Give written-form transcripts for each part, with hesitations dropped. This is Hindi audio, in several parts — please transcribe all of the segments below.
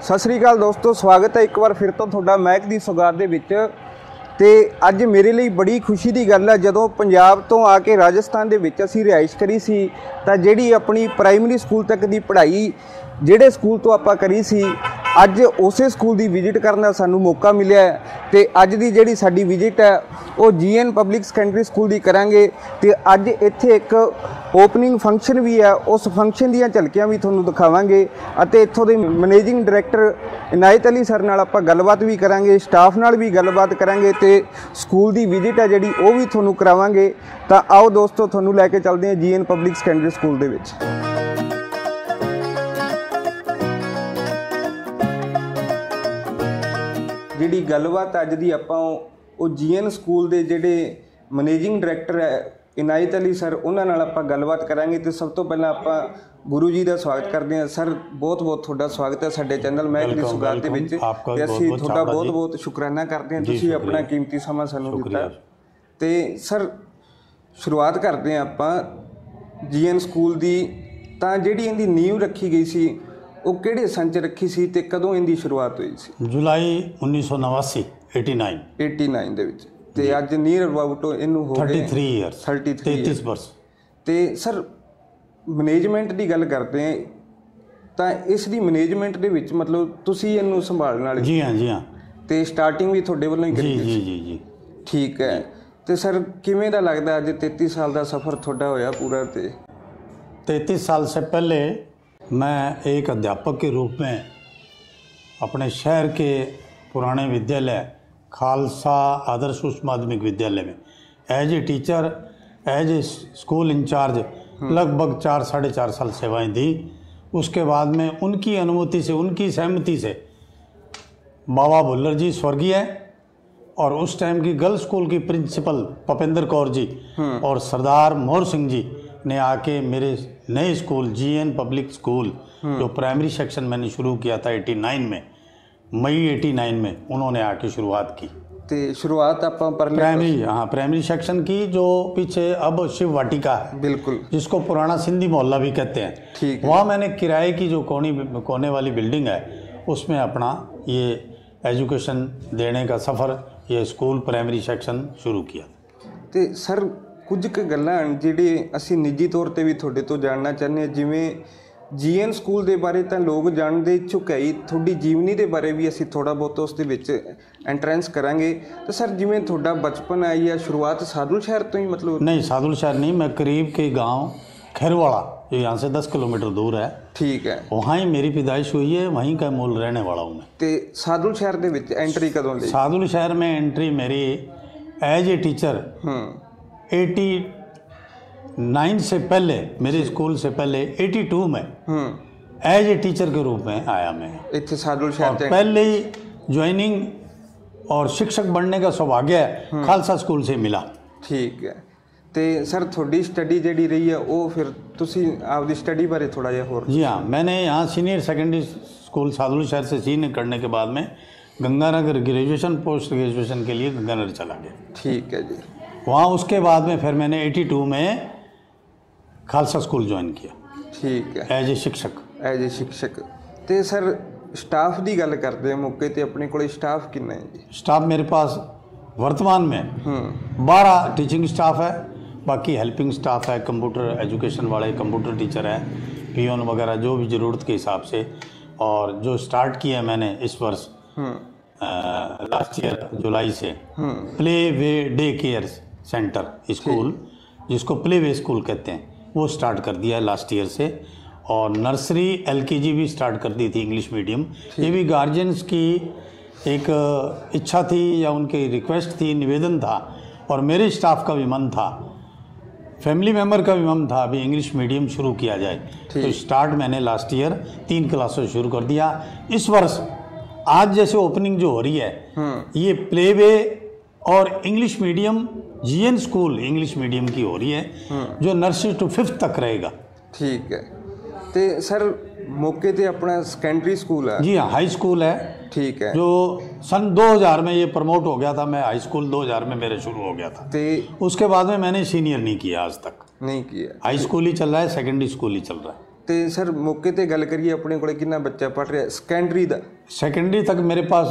सत श्री अकाल दोस्तों, स्वागत है एक बार फिर तो थोड़ा महक दी सौगात दे विच। ते अज मेरे लिए बड़ी खुशी की गल है, जदों पंजाब तो आके राजस्थान दे विच असीं रिहाइश करी सी तां जिहड़ी अपनी प्राइमरी स्कूल तक दी पढ़ाई जिहड़े स्कूल तो आपां करी सी, अज उसे स्कूल की विजिट करने का सानू मौका मिलिया है। ते अज दी जिहड़ी साडी विजिट है वो GN पब्लिक सैकेंडरी स्कूल की करांगे। ते अज इत्थे एक ओपनिंग फंक्शन भी है, उस फंक्शन दीयां झलकियां भी तुहानू दिखावांगे अते इत्थों दे managing director Inayat Ali sir नाल आपां गलबात भी करांगे, स्टाफ नाल भी गलबात करांगे ते स्कूल की विजिट है जिहड़ी वो भी तुहानू करावांगे। तां आओ दोस्तों, तुहानू लैके चलदे हां GN पब्लिक सैकेंडरी स्कूल दे विच। जिहड़ी गलबात अज दी आपां वो GN स्कूल दे जिहड़े मैनेजिंग डायरैक्टर है इनायत अली सर, उन्हां नाल आपां गलबात करांगे। तो सब तो पहलां आपां गुरु जी का स्वागत करते हैं। सर बहुत बहुत तुहाडा स्वागत है साडे चैनल महक दी सौगात दे विच। ते असीं तुहाडा बहुत बहुत शुकराना करते हैं, तुसीं अपना कीमती समा सानूं दित्ता। ते सर शुरुआत करते हैं आपां GN स्कूल दी। तां जिहड़ी इहदी नींव रखी गई सी वो किहड़े सन च रखी सी ते कदों इहदी शुरुआत हुई सी? जुलाई 1989 89 दे विच। ते अज नीयर अबाउट इनू हो गए 33 ईयर्स 33 वर्ष। ते सर मैनेजमेंट की गल करते हैं तां इस दी मैनेजमेंट दे विच मतलब तुसीं इनू संभालण वाले? जी हाँ जी हाँ। ते स्टार्टिंग भी तुहाडे वल्लों ही करी? जी जी जी। ठीक है। तो सर किवें दा लगदा अज 33 साल का सफ़र तुहाडा होया पूरा? ते 33 साल से पहले मैं एक अध्यापक के रूप में अपने शहर के पुराने विद्यालय खालसा आदर्श उच्च माध्यमिक विद्यालय में as a teacher, as a school incharge लगभग 4-4.5 साल सेवाएं दी। उसके बाद में उनकी अनुमति से, उनकी सहमति से बाबा भुल्लर जी स्वर्गीय और उस टाइम की गर्ल्स स्कूल की प्रिंसिपल पपेंद्र कौर जी और सरदार मोहर सिंह जी ने आके मेरे नए स्कूल GN पब्लिक स्कूल जो प्राइमरी सेक्शन मैंने शुरू किया था 89 में, मई 89 में उन्होंने आके शुरुआत की। ते शुरुआत आपां प्राइमरी, हाँ प्राइमरी सेक्शन की, जो पीछे अब शिव वाटिका है, बिल्कुल, जिसको पुराना सिंधी मोहल्ला भी कहते हैं। ठीक है। वहाँ मैंने किराए की जो कोने वाली बिल्डिंग है उसमें अपना ये एजुकेशन देने का सफ़र, ये स्कूल प्राइमरी सेक्शन शुरू किया। तो सर कुछ क गल्लां जिहड़े असीं निजी तौर पर भी तुहाडे तो जानना चाहते हैं, जिवें GN स्कूल के बारे तो लोग जानते इच्छुक है, थोड़ी जीवनी के बारे भी असीं थोड़ा बहुत उस एंट्रेंस करांगे। तो सर जिवें तुहाडा बचपन आई या शुरुआत सादुल शहर तो ही? मतलब नहीं, सादुल शहर नहीं, मैं करीब के गांव खैरवाड़ा जो यहाँ से 10 किलोमीटर दूर है, ठीक है, वहाँ ही मेरी पैदाइश हुई है, वहीं का मूल रहने वाला हूँ मैं। तो सादुल शहर के विच एंट्री कदों ली? सादुल शहर में एंट्री मेरी एज ए टीचर 89 से पहले, मेरे स्कूल से पहले 82 में एज ए टीचर के रूप में आया मैं इत्थे सादुल शहर। पहले ही ज्वाइनिंग और शिक्षक बनने का सौभाग्य खालसा स्कूल से मिला। ठीक है। तो सर थोड़ी स्टडी जी रही है वो फिर तुसी आपकी स्टडी बारे थोड़ा जिहा होर? जी हाँ, मैंने यहाँ सीनियर सेकेंडरी स्कूल सादुल शहर से सीनियर करने के बाद में गंगानगर ग्रेजुएशन, पोस्ट ग्रेजुएशन के लिए गंगानगर चला गया। ठीक है जी। वहाँ उसके बाद में फिर मैंने 82 में खालसा स्कूल ज्वाइन किया। ठीक है। एज ए शिक्षक। एज ए शिक्षक। तो सर स्टाफ की गल करते हैं मौके ते अपने को स्टाफ कितना है जी? स्टाफ मेरे पास वर्तमान में 12 टीचिंग स्टाफ है, बाकी हेल्पिंग स्टाफ है, कंप्यूटर एजुकेशन वाले कंप्यूटर टीचर है, पियोन वगैरह जो भी ज़रूरत के हिसाब से। और जो स्टार्ट किया मैंने इस वर्ष लास्ट ईयर जुलाई से play way day care centre school, जिसको प्ले वे स्कूल कहते हैं, वो स्टार्ट कर दिया है लास्ट ईयर से। और नर्सरी LKG भी स्टार्ट कर दी थी इंग्लिश मीडियम। ये भी गार्जियंस की एक इच्छा थी या उनकी रिक्वेस्ट थी, निवेदन था, और मेरे स्टाफ का भी मन था, फैमिली मेम्बर का भी मन था अभी इंग्लिश मीडियम शुरू किया जाए। तो स्टार्ट मैंने लास्ट ईयर 3 क्लासेस शुरू कर दिया। इस वर्ष आज जैसे ओपनिंग जो हो रही है ये प्ले वे और English medium GN school English medium की हो रही है, जो नर्सरी टू 5th तक रहेगा। ठीक है। तो सर मौके ते अपना सेकेंडरी स्कूल है? जी हाँ, हाई स्कूल है। ठीक है। जो सन 2000 में ये प्रमोट हो गया था, मैं हाई स्कूल 2000 में मेरे शुरू हो गया था। तो उसके बाद में मैंने सीनियर नहीं किया, आज तक नहीं किया। हाई स्कूल ही चल रहा है, सेकेंडरी स्कूल ही चल रहा है। तो सर मौके ते गल करिए अपने को कितना बच्चा पढ़ रहा है सेकेंडरी दा? सेकेंडरी तक मेरे पास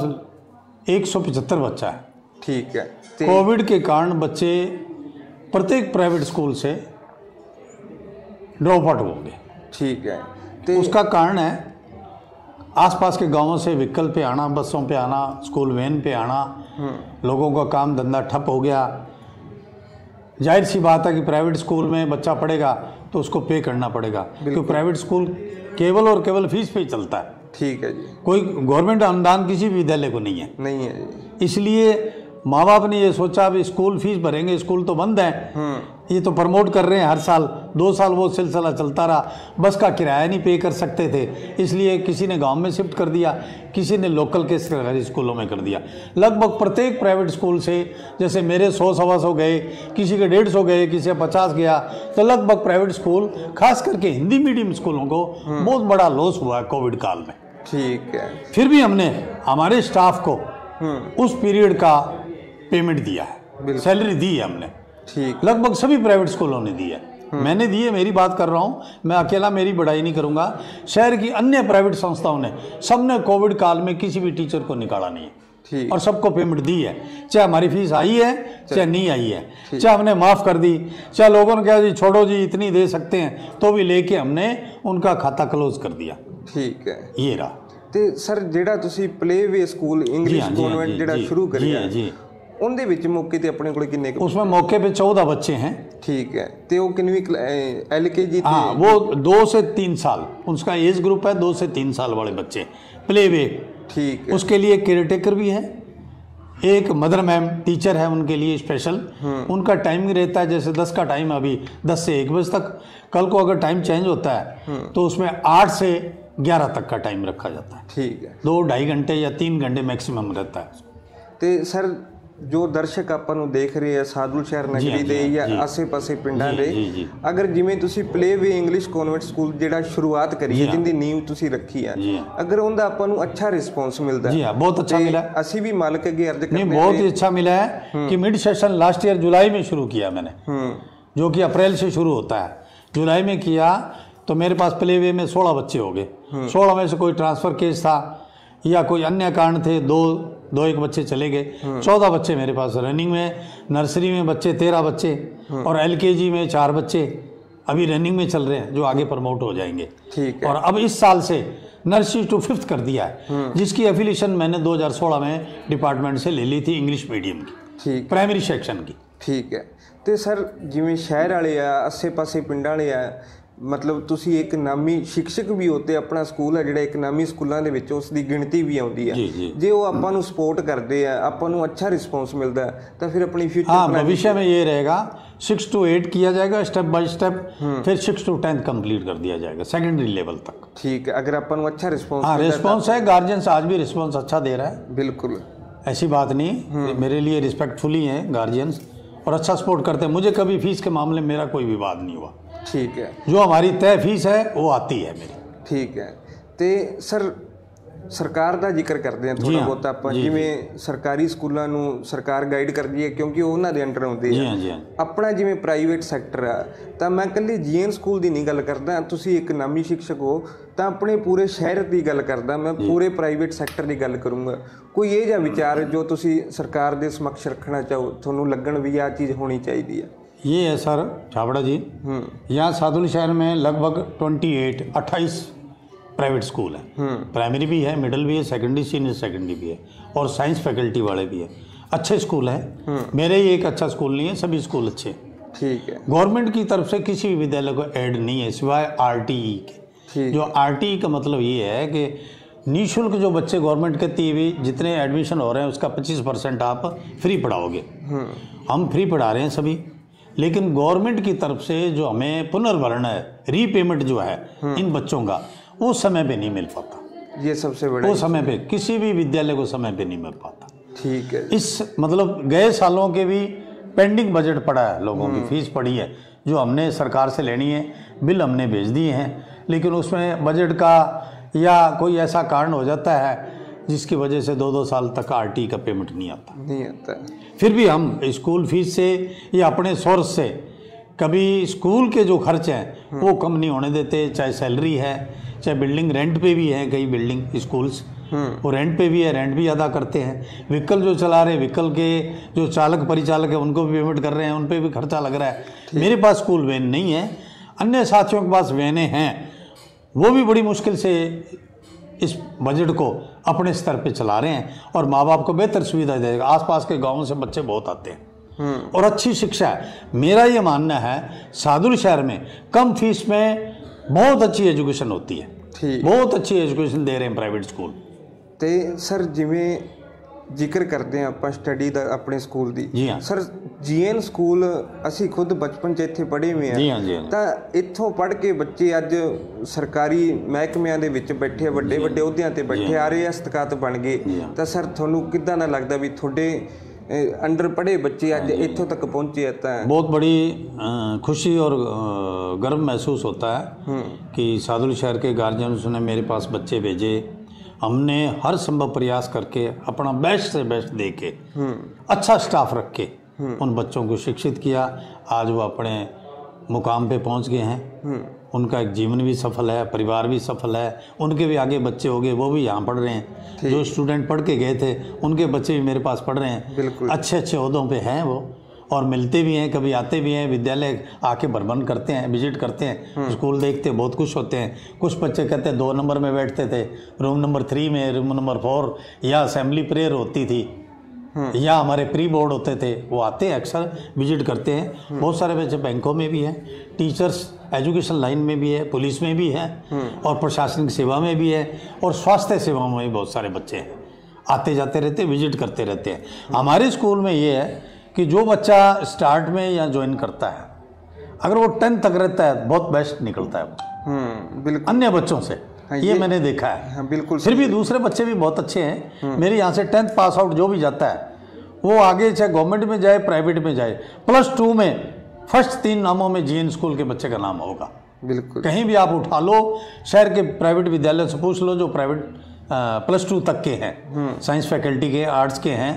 175 बच्चा है। ठीक है। कोविड के कारण बच्चे प्रत्येक प्राइवेट स्कूल से ड्रॉप आउट हो गए। ठीक है। उसका कारण है आसपास के गांवों से व्हीकल पे आना, बसों पे आना, स्कूल वैन पे आना, लोगों का काम धंधा ठप हो गया। जाहिर सी बात है कि प्राइवेट स्कूल में बच्चा पढ़ेगा तो उसको पे करना पड़ेगा, क्योंकि प्राइवेट स्कूल केवल और केवल फीस पे ही चलता है। ठीक है जी। कोई गवर्नमेंट अनुदान किसी भी विद्यालय को नहीं है जी। इसलिए माँ बाप ने ये सोचा भी स्कूल फीस भरेंगे, स्कूल तो बंद है, ये तो प्रमोट कर रहे हैं हर साल, 2 साल वो सिलसिला चलता रहा। बस का किराया नहीं पे कर सकते थे, इसलिए किसी ने गांव में शिफ्ट कर दिया, किसी ने लोकल के सरकारी स्कूलों में कर दिया। लगभग प्रत्येक प्राइवेट स्कूल से, जैसे मेरे 100-125 गए, किसी के 150 गए, किसी के 50 गया, तो लगभग प्राइवेट स्कूल खास करके हिंदी मीडियम स्कूलों को बहुत बड़ा लॉस हुआ है कोविड काल में। ठीक है। फिर भी हमने हमारे स्टाफ को उस पीरियड का पेमेंट दिया है, सैलरी दी है हमने। ठीक। लगभग सभी प्राइवेट स्कूलों ने दी है। मैंने दी है, मेरी बात कर रहा हूँ, मैं अकेला मेरी बड़ाई नहीं करूंगा। शहर की अन्य प्राइवेट संस्थाओं ने, सबने कोविड काल में किसी भी टीचर को निकाला नहीं है। ठीक। और सबको पेमेंट दी है, चाहे हमारी फीस आई है चाहे नहीं आई है, चाहे हमने माफ़ कर दी, चाहे लोगों ने कहा जी छोड़ो जी इतनी दे सकते हैं, तो भी लेके हमने उनका खाता क्लोज कर दिया। ठीक है। ये रहा। तो सर ਜਿਹੜਾ ਤੁਸੀਂ प्लेवे स्कूल इंग्लिश कॉन्वेंट ਜਿਹੜਾ शुरू करिया जी, उनके विच मौके ते अपने कोल किन्ने? उसमें मौके पे 14 बच्चे हैं। ठीक है। तो वो कितनी LKG? हाँ, वो 2 से 3 साल उसका एज ग्रुप है, 2 से 3 साल वाले बच्चे प्ले वे। ठीक है। उसके लिए केयर टेकर भी है, एक मदर मैम टीचर है उनके लिए स्पेशल। उनका टाइमिंग रहता है, जैसे 10 का टाइम अभी 10 से 1 बजे तक, कल को अगर टाइम चेंज होता है तो उसमें 8 से 11 तक का टाइम रखा जाता है। ठीक है। 2-2.5 घंटे या 3 घंटे मैक्सिमम रहता है। तो सर जो दर्शक ਆਪਾਂ ਨੂੰ ਦੇਖ ਰਹੇ ਆ ਸਾਧੂ ਸ਼ਹਿਰ ਨਗਰੀ ਦੇ ਜਾਂ ਆਸੇ-ਪਾਸੇ ਪਿੰਡਾਂ ਦੇ, ਅਗਰ ਜਿਵੇਂ ਤੁਸੀਂ ਪਲੇਵੇ ਇੰਗਲਿਸ਼ ਕਨਵੈਂਟ ਸਕੂਲ ਜਿਹੜਾ ਸ਼ੁਰੂਆਤ ਕਰੀ ਹੈ, ਜਿੰਦੀ ਨੀਂव ਤੁਸੀਂ ਰੱਖੀ ਆ, अगर उनका अपन अच्छा रिस्पॉन्स मिलता है? जी हाँ, बहुत अच्छा मिला। असी भी मालिक अगे अर्ज करते हैं, बहुत ही अच्छा मिला है कि मिड सेशन लास्ट ईयर जुलाई में शुरू किया मैंने, जो कि अप्रैल से शुरू होता है। जुलाई में किया तो मेरे पास प्लेवे में 16 बच्चे हो गए। 16 में से कोई ट्रांसफ़र केस था या कोई अन्य कारण थे, दो एक बच्चे चले गए। 14 बच्चे मेरे पास रनिंग में, नर्सरी में बच्चे 13 बच्चे और LKG में 4 बच्चे अभी रनिंग में चल रहे हैं, जो आगे प्रमोट हो जाएंगे। ठीक है। और अब इस साल से नर्सरी टू 5th कर दिया है, जिसकी एफिलिएशन मैंने 2016 में डिपार्टमेंट से ले ली थी इंग्लिश मीडियम की। ठीक। प्राइमरी सेक्शन की। ठीक है। तो सर जिमें शहर वाले आ, आसे पासे पिंड वाले आ, मतलब तुसी एक नामी शिक्षक भी होते, अपना स्कूल है जिहड़ा एक नामी स्कूलों के विच उसकी गिणती भी आउंदी है, जे वो आपां नूं सपोर्ट करते हैं, आपां नूं अच्छा रिस्पॉन्स मिलता है, तो फिर अपनी फ्यूचर। हाँ, भविष्य में ये रहेगा 6 to 8 किया जाएगा स्टेप बाय स्टेप, फिर 6 to 10 कंप्लीट कर दिया जाएगा सेकेंडरी लेवल तक। ठीक है। अगर अपन अच्छा रिस्पॉन्स। हाँ, रिस्पॉन्स है, गार्जियंस आज भी रिस्पॉन्स अच्छा दे रहा है। बिल्कुल, ऐसी बात नहीं, मेरे लिए रिस्पेक्टफुली हैं गार्जियंस और अच्छा सपोर्ट करते हैं। मुझे कभी फीस के मामले में मेरा कोई विवाद नहीं हुआ। ठीक है। जो हमारी तय फीस है वो आती है मेरी। ठीक है। तो सर सरकार का जिक्र करते हैं थोड़ा बहुत आप, जिमें सरकारी स्कूलों नूं सरकार गाइड करती है क्योंकि उन्होंने अंडर आउंदे है। अपना जिमें प्राइवेट सैक्टर है, तो मैं कल्ले GN स्कूल की नहीं गल करदा, तुसीं एक नामी शिक्षक हो, तो अपने पूरे शहर की गल करदा, मैं पूरे प्राइवेट सैक्टर की गल करूँगा। कोई ये जिहा विचार जो तुसीं सरकार के समक्ष रखना चाहो, तुहानूं लगन भी आ चीज़ होनी चाहिए है? ये है सर छाबड़ा जी, यहाँ सादुल शहर में लगभग 28 प्राइवेट स्कूल है। प्राइमरी भी है, मिडिल भी है, सेकेंडरी सीनियर सेकेंडरी भी है और साइंस फैकल्टी वाले भी है। अच्छे स्कूल है, मेरे ही एक अच्छा स्कूल नहीं है, सभी स्कूल अच्छे। ठीक है। गवर्नमेंट की तरफ से किसी भी विद्यालय को ऐड नहीं है सिवाय RTE के। जो RTE का मतलब ये है कि निःशुल्क जो बच्चे गवर्नमेंट कहती है जितने एडमिशन हो रहे हैं उसका 25% आप फ्री पढ़ाओगे। हम फ्री पढ़ा रहे हैं सभी, लेकिन गवर्नमेंट की तरफ से जो हमें पुनर्भरण है, रीपेमेंट जो है इन बच्चों का, वो समय पे नहीं मिल पाता। ये सबसे बड़ा, वो समय पे किसी भी विद्यालय को समय पे नहीं मिल पाता। ठीक है। इस मतलब गए सालों के भी पेंडिंग बजट पड़ा है, लोगों की फीस पड़ी है जो हमने सरकार से लेनी है, बिल हमने भेज दिए हैं, लेकिन उसमें बजट का या कोई ऐसा कारण हो जाता है जिसकी वजह से 2-2 साल तक RTE का पेमेंट नहीं आता। फिर भी हम स्कूल फीस से या अपने सोर्स से कभी स्कूल के जो खर्च हैं वो कम नहीं होने देते, चाहे सैलरी है, चाहे बिल्डिंग रेंट पे भी है कई बिल्डिंग स्कूल्स, वो रेंट पे भी है, रेंट भी अदा करते हैं। व्हीकल जो चला रहे, व्हीकल के जो चालक परिचालक है उनको भी पेमेंट कर रहे हैं, उन पर भी खर्चा लग रहा है। मेरे पास स्कूल वैन नहीं है, अन्य साथियों के पास वैनें हैं, वो भी बड़ी मुश्किल से इस बजट को अपने स्तर पे चला रहे हैं और माँ बाप को बेहतर सुविधा देगा। आसपास के गाँवों से बच्चे बहुत आते हैं और अच्छी शिक्षा है। मेरा ये मानना है सादुल शहर में कम फीस में बहुत अच्छी एजुकेशन होती है, बहुत अच्छी एजुकेशन दे रहे हैं प्राइवेट स्कूल। तो सर जिमें जिक्र करते हैं आप स्टडी का अपने स्कूल की, जी हाँ सर जीएन स्कूल असी खुद बचपन च इत्थे पढ़े हुए हैं। जी हाँ जी हाँ। तो इत्थों पढ़ के बच्चे अज सरकारी महकमिਆਂ ਦੇ ਵਿੱਚ बैठे, ਵੱਡੇ ਵੱਡੇ ਅਹੁਦਿਆਂ ਤੇ बैठे, आरे हस्तकात बन गए। तो सर ਤੁਹਾਨੂੰ ਕਿੱਦਾਂ ਨਾ ਲੱਗਦਾ ਵੀ ਤੁਹਾਡੇ अंडर पढ़े बच्चे अज इत्थों तक पहुँचे हैं? तो बहुत बड़ी खुशी और गर्व महसूस होता है कि सादुल शहर के गार्जियंस ने मेरे पास बच्चे भेजे। हमने हर संभव प्रयास करके अपना बेस्ट से बेस्ट दे के अच्छा स्टाफ रख के उन बच्चों को शिक्षित किया। आज वो अपने मुकाम पे पहुंच गए हैं, उनका एक जीवन भी सफल है, परिवार भी सफल है, उनके भी आगे बच्चे हो गए, वो भी यहाँ पढ़ रहे हैं। जो स्टूडेंट पढ़ के गए थे उनके बच्चे भी मेरे पास पढ़ रहे हैं, अच्छे अच्छे ओहदों पे हैं वो, और मिलते भी हैं, कभी आते भी हैं, विद्यालय आके भ्रमण करते हैं, विजिट करते हैं, स्कूल देखते हैं, बहुत खुश होते हैं। कुछ बच्चे कहते हैं 2 नंबर में बैठते थे, रूम नंबर 3 में, रूम नंबर 4, या असेंबली प्रेयर होती थी, या हमारे प्री बोर्ड होते थे, वो आते हैं, अक्सर विजिट करते हैं। बहुत सारे बच्चे बैंकों में भी हैं, टीचर्स एजुकेशन लाइन में भी है, पुलिस में भी है, और प्रशासनिक सेवा में भी है, और स्वास्थ्य सेवा में भी बहुत सारे बच्चे हैं, आते जाते रहते हैं, विजिट करते रहते हैं। हमारे स्कूल में ये है कि जो बच्चा स्टार्ट में या ज्वाइन करता है, अगर वो 10th तक रहता है बहुत बेस्ट निकलता है वो बिल्कुल अन्य बच्चों से। ये मैंने देखा है। बिल्कुल। फिर भी दूसरे बच्चे भी बहुत अच्छे हैं। मेरे यहाँ से 10th पास आउट जो भी जाता है वो आगे चाहे गवर्नमेंट में जाए, प्राइवेट में जाए, +2 में फर्स्ट 3 नामों में जीएन स्कूल के बच्चे का नाम होगा। बिल्कुल। कहीं भी आप उठा लो, शहर के प्राइवेट विद्यालय से पूछ लो जो प्राइवेट +2 तक के हैं, साइंस फैकल्टी के, आर्ट्स के हैं,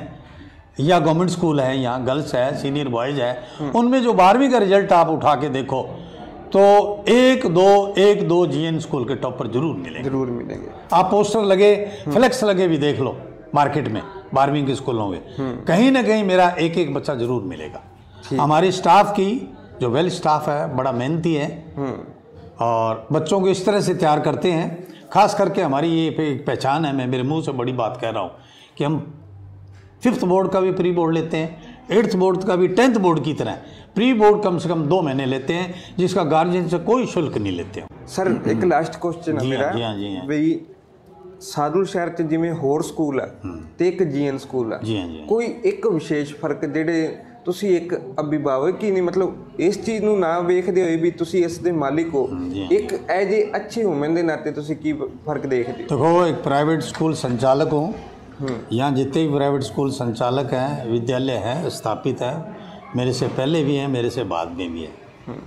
या गवर्नमेंट स्कूल है, यहाँ गर्ल्स है, सीनियर बॉयज़ है, उनमें जो 12वीं का रिजल्ट आप उठा के देखो तो 1-2 जीएन स्कूल के टॉपर जरूर मिलेंगे। आप पोस्टर लगे, फ्लेक्स लगे भी देख लो मार्केट में 12वीं के स्कूलों में, कहीं ना कहीं मेरा एक बच्चा जरूर मिलेगा। हमारी स्टाफ की जो वेल स्टाफ है बड़ा मेहनती है और बच्चों को इस तरह से तैयार करते हैं। खास करके हमारी ये एक पहचान है, मैं मेरे मुंह से बड़ी बात कह रहा हूँ कि हम 5th बोर्ड का भी प्री बोर्ड लेते हैं, 8th बोर्ड का भी 10th बोर्ड की तरह प्री बोर्ड कम से कम 2 महीने लेते हैं, जिसका गार्जियन से कोई शुल्क नहीं लेते हैं। सर एक लास्ट क्वेश्चन है मेरा, भाई सादुल शहर च जिवें होर स्कूल है ते एक जीएन स्कूल है, कोई एक विशेष फर्क ਜਿਹੜੇ ਤੁਸੀਂ ਇੱਕ ਅਭਿਭਾਵਕ ਹੀ ਨਹੀਂ, ਮਤਲਬ ਇਸ ਚੀਜ਼ ਨੂੰ ਨਾ ਵੇਖਦੇ ਹੋਏ ਵੀ ਤੁਸੀਂ ਇਸ ਦੇ ਮਾਲਿਕ ਹੋ, ਇੱਕ ਐਜ ਏ ਅੱਛੇ ਹਿਊਮਨ ਦੇ ਨਾਤੇ ਤੁਸੀਂ ਕੀ फर्क देखते हो? देखो, एक प्राइवेट स्कूल संचालक हूँ, यहाँ जितने भी प्राइवेट स्कूल संचालक हैं, विद्यालय हैं, स्थापित है, मेरे से पहले भी हैं, मेरे से बाद में भी है,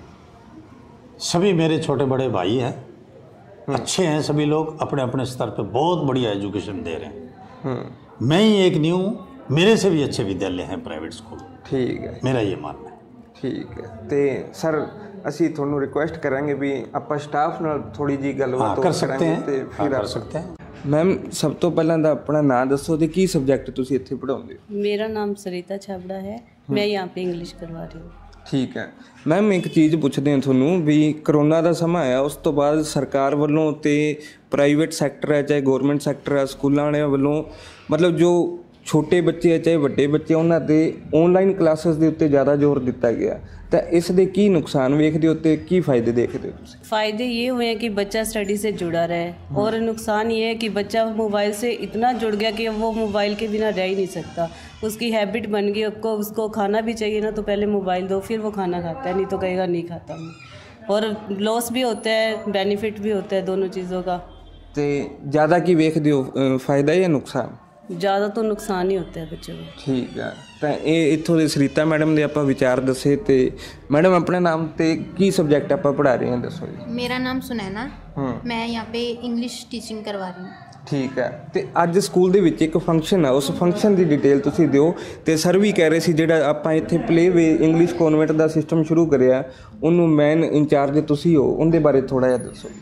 सभी मेरे छोटे बड़े भाई हैं, अच्छे हैं सभी लोग, अपने अपने स्तर पे बहुत बढ़िया एजुकेशन दे रहे हैं। मैं ही एक न्यू, मेरे से भी अच्छे विद्यालय हैं प्राइवेट स्कूल। ठीक है, मेरा ये मानना है। ठीक है, तो सर ਅਸੀਂ ਤੁਹਾਨੂੰ ਰਿਕੁਐਸਟ ਕਰਾਂਗੇ ਵੀ ਆਪਾਂ ਸਟਾਫ ਨਾਲ ਥੋੜੀ ਜੀ ਗੱਲਬਾਤ ਕਰ सकते हैं, ਤੇ ਫਿਰ कर सकते हैं। ਮੈਮ ਸਭ ਤੋਂ ਪਹਿਲਾਂ ਤਾਂ ਆਪਣਾ ਨਾਮ ਦੱਸੋ ਤੇ ਕੀ ਸਬਜੈਕਟ ਤੁਸੀਂ ਇੱਥੇ ਪੜ੍ਹਾਉਂਦੇ ਹੋ? मेरा नाम सरिता छाबड़ा है, मैं यहाँ पे इंग्लिश करवा रही हूँ। ਠੀਕ ਹੈ ਮੈਮ, ਇੱਕ ਚੀਜ਼ ਪੁੱਛਦੇ ਹਾਂ ਤੁਹਾਨੂੰ ਵੀ ਕਰੋਨਾ ਦਾ ਸਮਾਂ ਆਇਆ, ਉਸ ਤੋਂ ਬਾਅਦ ਸਰਕਾਰ ਵੱਲੋਂ ਤੇ ਪ੍ਰਾਈਵੇਟ ਸੈਕਟਰ ਹੈ ਚਾਹੇ ਗਵਰਨਮੈਂਟ ਸੈਕਟਰ ਹੈ, ਸਕੂਲਾਂ ਵਾਲਿਆਂ ਵੱਲੋਂ ਮਤਲਬ ਜੋ ਛੋਟੇ ਬੱਚੇ ਹੈ ਚਾਹੇ ਵੱਡੇ ਬੱਚੇ, ਉਹਨਾਂ ਦੇ ਆਨਲਾਈਨ ਕਲਾਸਿਸ ਦੇ ਉੱਤੇ ਜ਼ਿਆਦਾ ਜ਼ੋਰ ਦਿੱਤਾ ਗਿਆ, ਤਾਂ ਇਸ ਦੇ ਕੀ ਨੁਕਸਾਨ ਵੇਖਦੇ ਹੋ ਤੇ ਕੀ फ़ायदे देखते हो ਤੁਸੀਂ? फ़ायदे ये हुए हैं कि बच्चा स्टडी से जुड़ा रहे, और नुकसान ये है कि बच्चा मोबाइल से इतना जुड़ गया कि वो मोबाइल के बिना रह ही नहीं सकता, उसकी हैबिट बन गई, उसको खाना भी चाहिए ना तो पहले मोबाइल दो फिर वो खाना खाता है, नहीं तो कहेगा नहीं खाता मैं। और लॉस भी होता है, बेनिफिट भी होता है, दोनों चीज़ों का। तो ज़्यादा की ਵੇਖਦੇ ਹੋ फ़ायदा या नुकसान? ज़्यादा तो नुकसान ही होता है बच्चों को। ठीक है, तो ये इत्थों ਦੇ सरिता मैडम ਦੇ ਆਪਾਂ ਵਿਚਾਰ ਦੱਸੇ, ਤੇ मैडम अपने नाम ਤੇ ਕੀ सब्जेक्ट ਆਪਾਂ पढ़ा रहे हैं दसो जी? मेरा नाम सुनैना, मैं यहाँ पे इंग्लिश टीचिंग करवा रही हूँ। ਠੀਕ ਹੈ, ਤੇ ਅੱਜ ਸਕੂਲ ਦੇ ਵਿੱਚ ਇੱਕ ਫੰਕਸ਼ਨ ਆ, ਉਸ ਫੰਕਸ਼ਨ ਦੀ ਡਿਟੇਲ ਤੁਸੀਂ ਦਿਓ। ਤੇ ਸਰ ਵੀ ਕਹਿ ਰਹੇ ਸੀ ਜਿਹੜਾ ਆਪਾਂ ਇੱਥੇ ਪਲੇਵੇ ਇੰਗਲਿਸ਼ ਕਨਵੈਂਟ ਦਾ ਸਿਸਟਮ ਸ਼ੁਰੂ ਕਰਿਆ, ਉਹਨੂੰ ਮੇਨ ਇੰਚਾਰਜ ਤੁਸੀਂ ਹੋ, ਉਹਦੇ ਬਾਰੇ ਥੋੜਾ ਜਿਹਾ ਦੱਸੋ।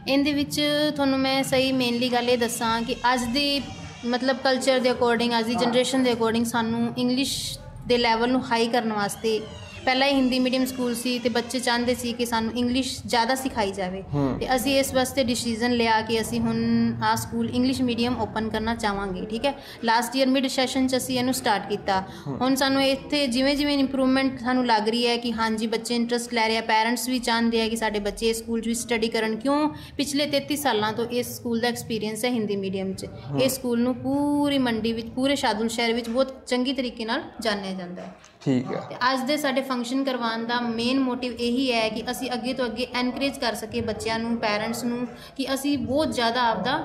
ਇਹਦੇ ਵਿੱਚ ਤੁਹਾਨੂੰ ਮੈਂ ਸਹੀ ਮੇਨਲੀ ਗੱਲ ਇਹ ਦੱਸਾਂ ਕਿ ਅੱਜ ਦੀ ਮਤਲਬ ਕਲਚਰ ਦੇ ਅਕੋਰਡਿੰਗ, ਅੱਜ ਦੀ ਜਨਰੇਸ਼ਨ ਦੇ ਅਕੋਰਡਿੰਗ ਸਾਨੂੰ ਇੰਗਲਿਸ਼ ਦੇ ਲੈਵਲ ਨੂੰ ਹਾਈ ਕਰਨ ਵਾਸਤੇ ਪਹਿਲਾਂ ਹੀ ਹਿੰਦੀ ਮੀਡੀਅਮ ਸਕੂਲ ਸੀ ਤੇ ਬੱਚੇ ਚਾਹੁੰਦੇ ਸੀ ਕਿ ਸਾਨੂੰ ਇੰਗਲਿਸ਼ ਜ਼ਿਆਦਾ ਸਿਖਾਈ ਜਾਵੇ ਤੇ ਅਸੀਂ ਇਸ ਵਾਸਤੇ ਡਿਸੀਜਨ ਲਿਆ ਕਿ ਅਸੀਂ ਹੁਣ ਆਹ ਸਕੂਲ ਇੰਗਲਿਸ਼ ਮੀਡੀਅਮ ਓਪਨ ਕਰਨਾ ਚਾਹਾਂਗੇ। ਠੀਕ ਹੈ, ਲਾਸਟ ਈਅਰ ਮਿਡ ਸੈਸ਼ਨ 'ਚ ਅਸੀਂ ਇਹਨੂੰ ਸਟਾਰਟ ਕੀਤਾ। ਹੁਣ ਸਾਨੂੰ ਇੱਥੇ ਜਿਵੇਂ ਜਿਵੇਂ ਇੰਪਰੂਵਮੈਂਟ ਸਾਨੂੰ ਲੱਗ ਰਹੀ ਹੈ ਕਿ ਹਾਂਜੀ ਬੱਚੇ ਇੰਟਰਸਟ ਲੈ ਰਹੇ ਆ, ਪੈਰੈਂਟਸ ਵੀ ਚਾਹੁੰਦੇ ਆ ਕਿ ਸਾਡੇ ਬੱਚੇ ਇਸ ਸਕੂਲ 'ਚ ਵੀ ਸਟੱਡੀ ਕਰਨ। ਕਿਉਂ? ਪਿਛਲੇ 33 ਸਾਲਾਂ ਤੋਂ ਇਸ ਸਕੂਲ ਦਾ ਐਕਸਪੀਰੀਅੰਸ ਹੈ ਹਿੰਦੀ ਮੀਡੀਅਮ 'ਚ। ਇਸ ਸਕੂਲ ਨੂੰ ਪੂਰੀ ਮੰਡੀ ਵਿੱਚ, ਪੂਰੇ ਸ਼ਾਹਦੁਲ ਸ਼ਹਿਰ ਵਿੱਚ ਬਹੁਤ ਚੰਗੀ ਤਰੀਕੇ ਨਾਲ ਜਾਣਿਆ ਜਾਂਦਾ ਹੈ। ਠੀਕ ਹੈ। ਤੇ ਅੱਜ ਦੇ ਸਾਡੇ ਫੰਕਸ਼ਨ ਕਰਵਾਉਣ ਦਾ ਮੇਨ ਮੋਟਿਵ ਇਹੀ ਹੈ ਕਿ ਅਸੀਂ ਅੱਗੇ ਤੋਂ ਅੱਗੇ ਐਨਕਰੇਜ ਕਰ ਸਕੀਏ ਬੱਚਿਆਂ ਨੂੰ, ਪੈਰੈਂਟਸ ਨੂੰ, ਕਿ ਅਸੀਂ ਬਹੁਤ ਜ਼ਿਆਦਾ ਆਪਦਾ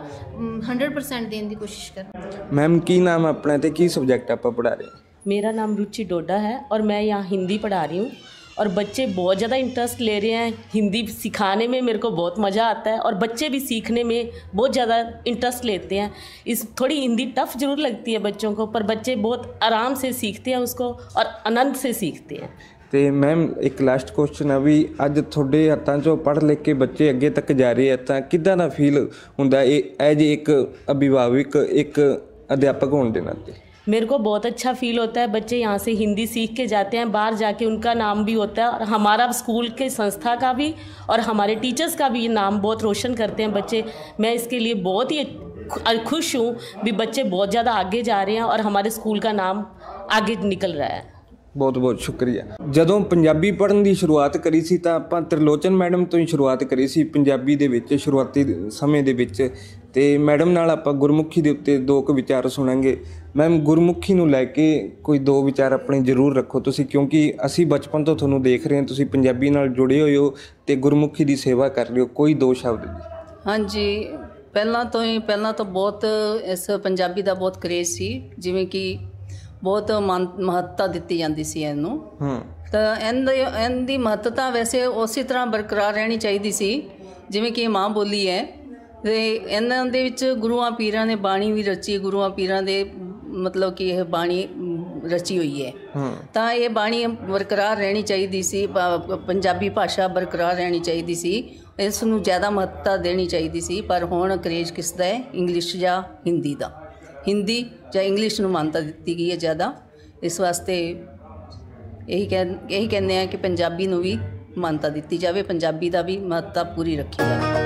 100% ਦੇਣ ਦੀ ਕੋਸ਼ਿਸ਼ ਕਰਾਂ। ਮੈਮ ਕੀ ਨਾਮ ਹੈ अपना ਤੇ ਕੀ सब्जेक्ट ਆਪਾਂ पढ़ा रहे हैं? मेरा नाम रुचि डोडा है और मैं यहाँ हिंदी पढ़ा रही हूँ और बच्चे बहुत ज़्यादा इंटरेस्ट ले रहे हैं। हिंदी सिखाने में मेरे को बहुत मज़ा आता है और बच्चे भी सीखने में बहुत ज़्यादा इंटरेस्ट लेते हैं। इस थोड़ी हिंदी टफ़ ज़रूर लगती है बच्चों को, पर बच्चे बहुत आराम से सीखते हैं उसको और आनंद से सीखते हैं। ਤੇ ਮੈਮ ਇੱਕ ਲਾਸਟ ਕੁਐਸਚਨ ਆ ਵੀ ਅੱਜ ਤੁਹਾਡੇ ਹੱਥਾਂ 'ਚੋਂ ਪੜ੍ਹ ਲਿਖ ਕੇ ਬੱਚੇ ਅੱਗੇ ਤੱਕ ਜਾ ਰਹੇ ਆ ਤਾਂ ਕਿੱਦਾਂ ਦਾ ਫੀਲ ਹੁੰਦਾ ਇਹ ਐਜ ਇੱਕ ਅਭਿਭਾਵਕ, ਇੱਕ अध्यापक होने के नाते? मेरे को बहुत अच्छा फील होता है। बच्चे यहाँ से हिंदी सीख के जाते हैं, बाहर जाके उनका नाम भी होता है और हमारा स्कूल के संस्था का भी और हमारे टीचर्स का भी नाम बहुत रोशन करते हैं बच्चे। मैं इसके लिए बहुत ही खुश हूँ भी बच्चे बहुत ज़्यादा आगे जा रहे हैं और हमारे स्कूल का नाम आगे निकल रहा है। बहुत बहुत शुक्रिया। ਜਦੋਂ ਪੰਜਾਬੀ ਪੜ੍ਹਨ ਦੀ ਸ਼ੁਰੂਆਤ ਕਰੀ ਸੀ ਤਾਂ ਆਪਾਂ ਤ੍ਰਿਲੋਚਨ ਮੈਡਮ ਤੋਂ ਹੀ ਸ਼ੁਰੂਆਤ ਕਰੀ ਸੀ ਪੰਜਾਬੀ ਦੇ ਵਿੱਚ ਸ਼ੁਰੂਆਤੀ ਸਮੇਂ ਦੇ ਵਿੱਚ, ਤੇ ਮੈਡਮ ਨਾਲ ਆਪਾਂ ਗੁਰਮੁਖੀ ਦੇ ਉੱਤੇ ਦੋ ਕੁ ਵਿਚਾਰ ਸੁਣਾਂਗੇ। ਮੈਮ ਗੁਰਮੁਖੀ ਨੂੰ ਲੈ ਕੇ ਕੋਈ ਦੋ ਵਿਚਾਰ ਆਪਣੇ ਜ਼ਰੂਰ ਰੱਖੋ ਤੁਸੀਂ, ਕਿਉਂਕਿ ਅਸੀਂ ਬਚਪਨ ਤੋਂ ਤੁਹਾਨੂੰ ਦੇਖ ਰਹੇ ਹਾਂ, ਤੁਸੀਂ ਪੰਜਾਬੀ ਨਾਲ ਜੁੜੇ ਹੋਏ ਹੋ ਤੇ ਗੁਰਮੁਖੀ ਦੀ ਸੇਵਾ ਕਰ ਰਹੇ ਹੋ। ਕੋਈ ਦੋ ਸ਼ਬਦ ਜੀ। ਹਾਂਜੀ, ਪਹਿਲਾਂ ਤੋਂ ਬਹੁਤ ਇਸ ਪੰਜਾਬੀ ਦਾ ਬਹੁਤ ਕਰੇਜ਼ ਸੀ, ਜਿਵੇਂ ਕਿ ਬਹੁਤ ਮਹੱਤਤਾ ਦਿੱਤੀ ਜਾਂਦੀ ਸੀ ਇਹਨੂੰ। ਤਾਂ ਇਹਦੀ ਮਹੱਤਤਾ ਵੈਸੇ ਉਸੇ ਤਰ੍ਹਾਂ ਬਰਕਰਾਰ ਰਹਿਣੀ ਚਾਹੀਦੀ ਸੀ ਜਿਵੇਂ ਕਿ ਇਹ ਮਾਂ ਬੋਲੀ ਹੈ। ਅਤੇ ਇਹਨਾਂ ਦੇ ਵਿੱਚ ਗੁਰੂਆਂ ਪੀਰਾਂ ਨੇ ਬਾਣੀ ਵੀ ਰਚੀ, ਗੁਰੂਆਂ ਪੀਰਾਂ ਦੇ ਮਤਲਬ ਕਿ ਇਹ ਬਾਣੀ ਰਚੀ ਹੋਈ ਹੈ। ਤਾਂ ਇਹ ਬਾਣੀ ਬਰਕਰਾਰ ਰਹਿਣੀ ਚਾਹੀਦੀ ਸੀ, ਪੰਜਾਬੀ ਭਾਸ਼ਾ ਬਰਕਰਾਰ ਰਹਿਣੀ ਚਾਹੀਦੀ ਸੀ, ਇਸ ਨੂੰ ਜ਼ਿਆਦਾ ਮਹੱਤਤਾ ਦੇਣੀ ਚਾਹੀਦੀ ਸੀ। ਪਰ ਹੁਣ ਕਰੇਜ਼ ਕਿਸ ਦਾ ਹੈ? ਇੰਗਲਿਸ਼ ਜਾਂ ਹਿੰਦੀ ਦਾ। ਹਿੰਦੀ ਜਾਂ ਇੰਗਲਿਸ਼ ਨੂੰ ਮਾਨਤਾ ਦਿੱਤੀ ਗਈ ਹੈ ਜ਼ਿਆਦਾ। ਇਸ ਵਾਸਤੇ ਇਹੀ ਕਹਿੰਦੇ ਆ ਕਿ ਪੰਜਾਬੀ ਨੂੰ ਵੀ ਮਾਨਤਾ ਦਿੱਤੀ ਜਾਵੇ, ਪੰਜਾਬੀ ਦਾ ਵੀ ਮਹੱਤਤਾ ਪੂਰੀ ਰੱਖੀ ਜਾਵੇ।